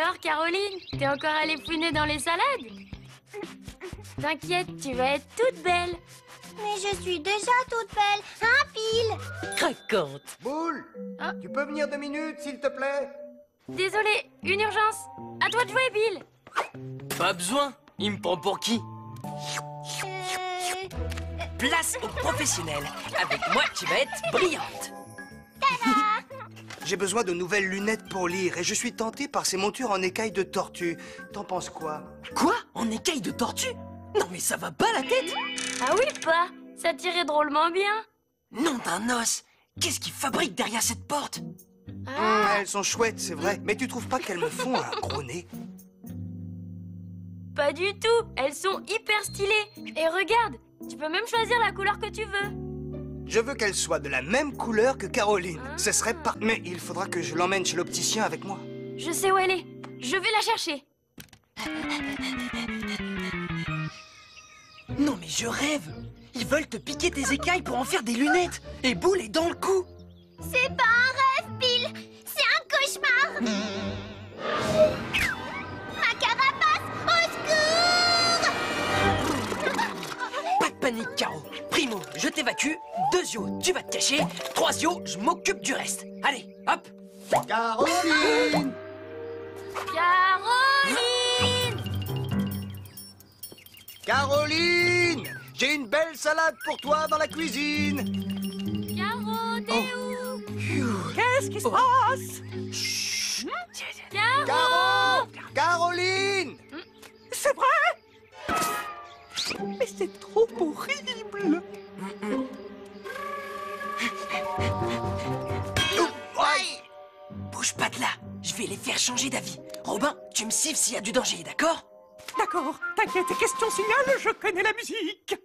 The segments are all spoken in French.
Alors, Caroline, t'es encore allée fouiner dans les salades? T'inquiète, tu vas être toute belle. Mais je suis déjà toute belle, hein, Pile? Craquante. Boule, Ah. tu peux venir 2 minutes, s'il te plaît? Désolé, une urgence. À toi de jouer, Bill. Pas besoin. Il me prend pour qui? Place aux professionnels. Avec moi, tu vas être brillante. J'ai besoin de nouvelles lunettes pour lire et je suis tenté par ces montures en écailles de tortue. T'en penses quoi? Quoi? En écaille de tortue? Non mais ça va pas la tête? Ah oui, pas. Ça tirait drôlement bien. Nom d'un os. Qu'est-ce qu'ils fabriquent derrière cette porte? Elles sont chouettes, c'est vrai, mais tu trouves pas qu'elles me font un gros nez? Pas du tout. Elles sont hyper stylées. Et regarde, tu peux même choisir la couleur que tu veux. Je veux qu'elles soient de la même couleur que Caroline. Ce serait pas... Mais il faudra que je l'emmène chez l'opticien avec moi. Je sais où elle est. Je vais la chercher. Non mais je rêve. Ils veulent te piquer tes écailles pour en faire des lunettes. Et Boule est dans le coup. C'est pas un rêve, Pile. C'est un cauchemar. Ma carapace, au secours! Pas de panique, Caro. Primo, je t'évacue. 2 yeux, tu vas te cacher. 3 yeux, je m'occupe du reste. Allez, hop. Caroline! Caroline! Caroline! J'ai une belle salade pour toi dans la cuisine. Caro, t'es où? Qu'est-ce qui se passe? Chut. Caro! Caro! Caroline! C'est vrai? Mais c'est trop horrible. Aïe! Bouge pas de là. Je vais les faire changer d'avis. Robin, tu me siffles s'il y a du danger, d'accord? D'accord, t'inquiète, question signal, je connais la musique.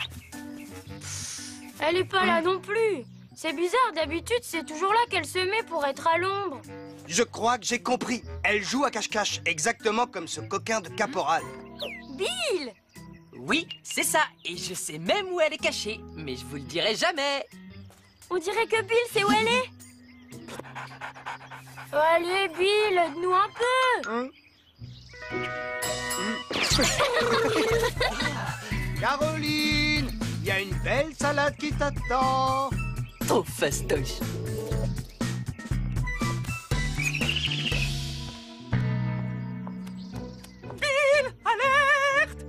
Elle est pas là non plus. C'est bizarre, d'habitude, c'est toujours là qu'elle se met pour être à l'ombre. Je crois que j'ai compris. Elle joue à cache-cache, exactement comme ce coquin de caporal. Bill! Oui, c'est ça. Et je sais même où elle est cachée. Mais je vous le dirai jamais. On dirait que Bill sait où elle est. Allez, Bill, aide-nous un peu. Caroline! Il y a une belle salade qui t'attend. Trop fastoche. Alerte!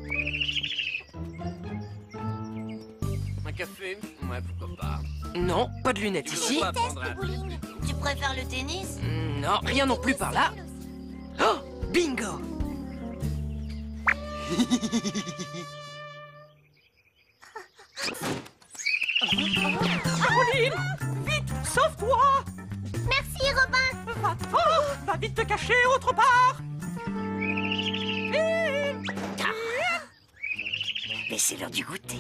Un café? Ouais, pourquoi pas. Non, pas de lunettes ici. Pourquoi prendre un- Bowling. Tu préfères le tennis? Non, rien non plus par là. Oh, bingo! Caroline, vite, sauve-toi! Merci, Robin. Va-t'en, va vite te cacher autre part. Mais c'est l'heure du goûter.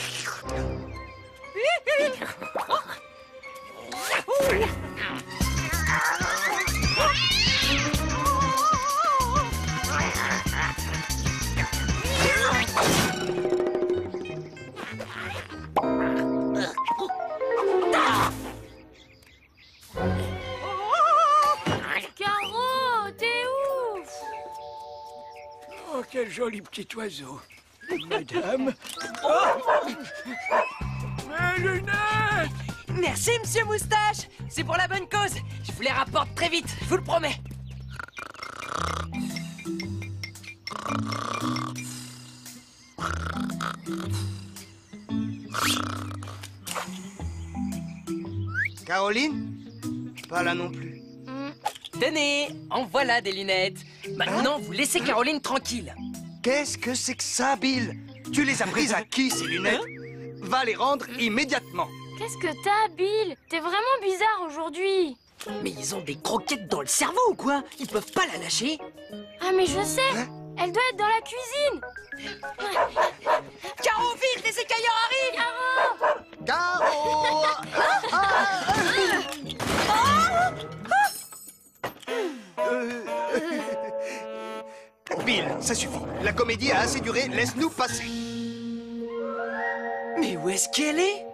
Caro, t'es où? Oh, quel joli petit oiseau. Madame. Oh, mes lunettes! Merci, monsieur Moustache. C'est pour la bonne cause. Je vous les rapporte très vite, je vous le promets. Caroline? Pas là non plus. Tenez, en voilà des lunettes. Maintenant, vous laissez Caroline tranquille. Qu'est-ce que c'est que ça, Bill? Tu les as prises à qui, ces lunettes? Va les rendre immédiatement. Qu'est-ce que t'as, Bill? T'es vraiment bizarre aujourd'hui. Mais ils ont des croquettes dans le cerveau ou quoi? Ils peuvent pas la lâcher. Ah, mais je sais. Elle doit être dans la cuisine. Caro, vite, les écailleurs arrivent! Caro! Bill, ça suffit. La comédie a assez duré, laisse-nous passer. Mais où est-ce qu'elle est?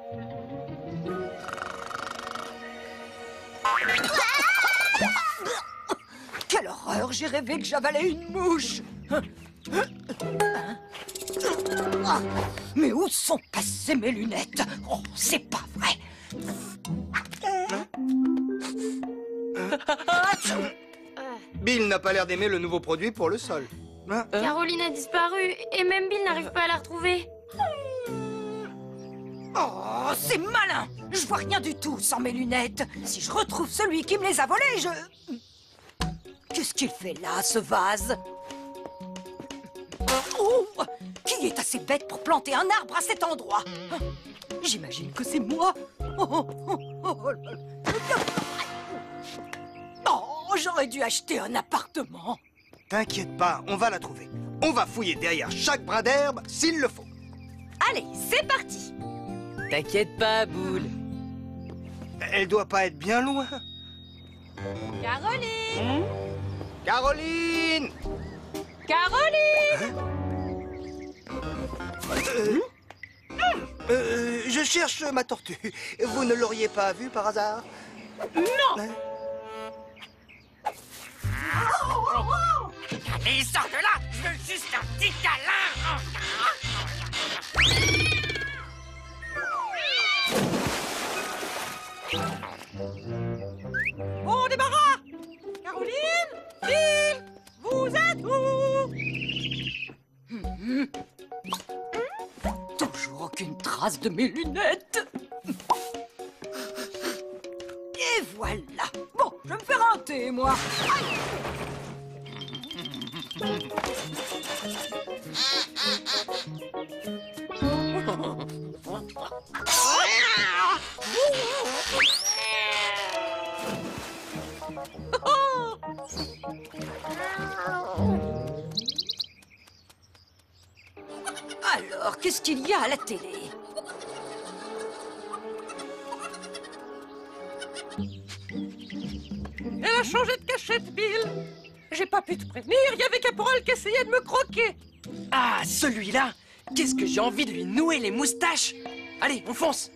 Quelle horreur! horreur, j'ai rêvé que j'avalais une mouche. Ah, mais où sont passées mes lunettes? Oh, c'est pas vrai. Bill n'a pas l'air d'aimer le nouveau produit pour le sol. Hein? Caroline a disparu et même Bill n'arrive pas à la retrouver. Oh, c'est malin. Je vois rien du tout sans mes lunettes. Si je retrouve celui qui me les a volées, je... Qu'est-ce qu'il fait là, ce vase? Oh, qui est assez bête pour planter un arbre à cet endroit? J'imagine que c'est moi. Oh, j'aurais dû acheter un appartement. T'inquiète pas, on va la trouver. On va fouiller derrière chaque brin d'herbe s'il le faut. Allez, c'est parti. T'inquiète pas, Boule. Elle doit pas être bien loin. Caroline! Caroline! Caroline! Je cherche ma tortue. Vous ne l'auriez pas vue par hasard? Non! Hein? Allez, sors de là! Je veux juste un petit câlin! Bon débarras! Caroline! Bill! Vous êtes où? Toujours aucune trace de mes lunettes. Et voilà. Bon, je vais me faire un thé, moi. Alors, qu'est-ce qu'il y a à la télé? Elle a changé de cachette, Bill. J'ai pas pu te prévenir, il y avait Caporal qui essayait de me croquer. Ah, celui-là! Qu'est-ce que j'ai envie de lui nouer les moustaches! Allez, on fonce!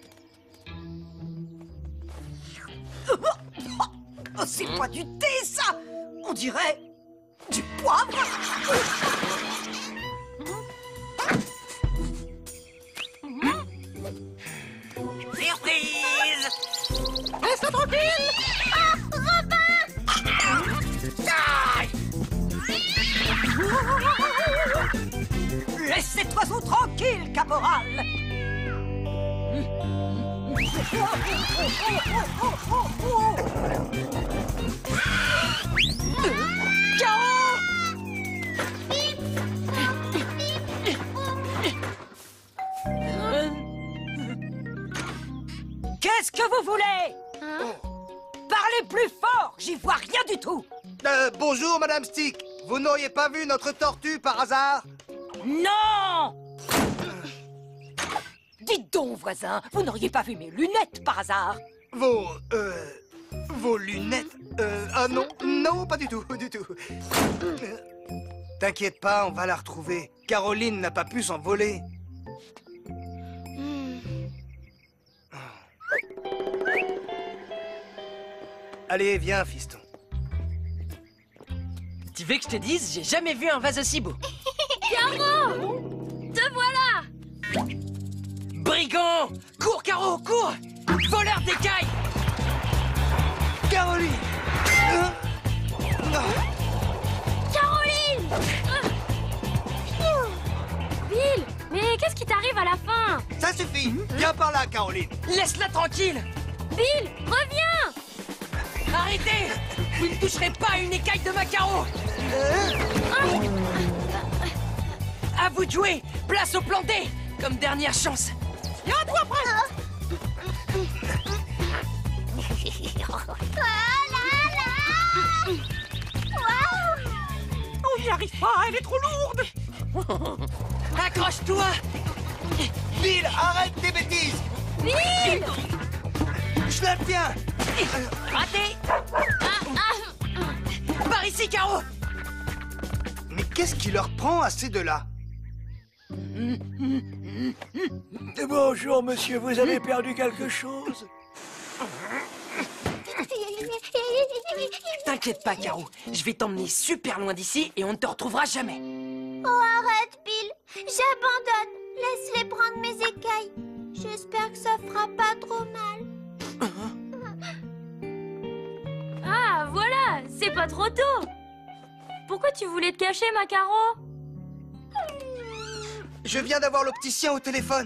Oh, c'est pas du thé, ça! On dirait du poivre! Surprise! Laisse-la tranquille! Ah, Robin! Aïe! Laisse cet oiseau tranquille, caporal! Caro! Qu'est-ce que vous voulez? Parlez plus fort, j'y vois rien du tout. Bonjour, Madame Stick. Vous n'auriez pas vu notre tortue par hasard? Non! Dites donc, voisin, vous n'auriez pas vu mes lunettes par hasard? Vos lunettes? Ah non, non, pas du tout, du tout. T'inquiète pas, on va la retrouver. Caroline n'a pas pu s'envoler. Allez, viens, fiston. Tu veux que je te dise, j'ai jamais vu un vase aussi beau. Caro! Te voilà! Brigand! Cours, Caro, cours! Voleur d'écailles! Caroline! Caroline! Bill, mais qu'est-ce qui t'arrive à la fin? Ça suffit! Viens par là, Caroline! Laisse-la tranquille! Bill, reviens! Arrêtez! Vous ne toucherez pas à une écaille de ma Caro! À vous de jouer! Place au plan D! Comme dernière chance! Y'a un doigt près! Oh là là! Waouh! On n'y arrive pas, elle est trop lourde! Accroche-toi! Bill, arrête tes bêtises! Bill! Je la tiens! Raté! Par ici, Caro! Mais qu'est-ce qui leur prend à ces deux-là? Bonjour, monsieur, vous avez perdu quelque chose? T'inquiète pas, Caro. Je vais t'emmener super loin d'ici et on ne te retrouvera jamais. Oh, arrête, Bill. J'abandonne. Laisse-les prendre mes écailles. J'espère que ça fera pas trop mal. Ah, voilà, c'est pas trop tôt. Pourquoi tu voulais te cacher, ma Caro? Je viens d'avoir l'opticien au téléphone.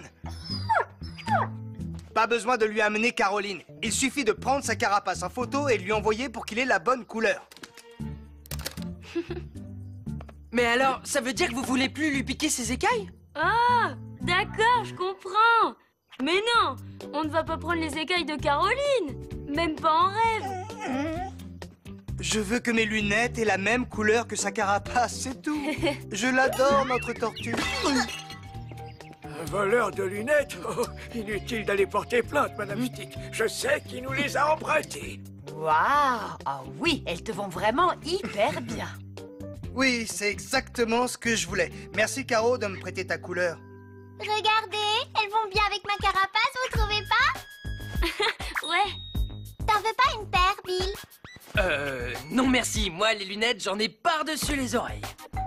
Pas besoin de lui amener Caroline. Il suffit de prendre sa carapace en photo et de lui envoyer pour qu'il ait la bonne couleur. Mais alors, ça veut dire que vous voulez plus lui piquer ses écailles? Ah, d'accord, je comprends. Mais non, on ne va pas prendre les écailles de Caroline. Même pas en rêve. Je veux que mes lunettes aient la même couleur que sa carapace, c'est tout. Je l'adore, notre tortue. Un voleur de lunettes? Oh, inutile d'aller porter plainte, Madame Stick. Je sais qui nous les a empruntées. Waouh! Ah oui, elles te vont vraiment hyper bien. Oui, c'est exactement ce que je voulais. Merci, Caro, de me prêter ta couleur. Regardez, elles vont bien avec ma carapace, vous trouvez pas? Ouais. T'en veux pas une paire, Bill? Non merci. Moi, les lunettes, j'en ai par-dessus les oreilles.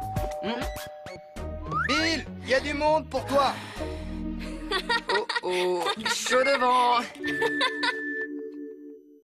Bill, il y a du monde pour toi. Oh oh, chaud devant.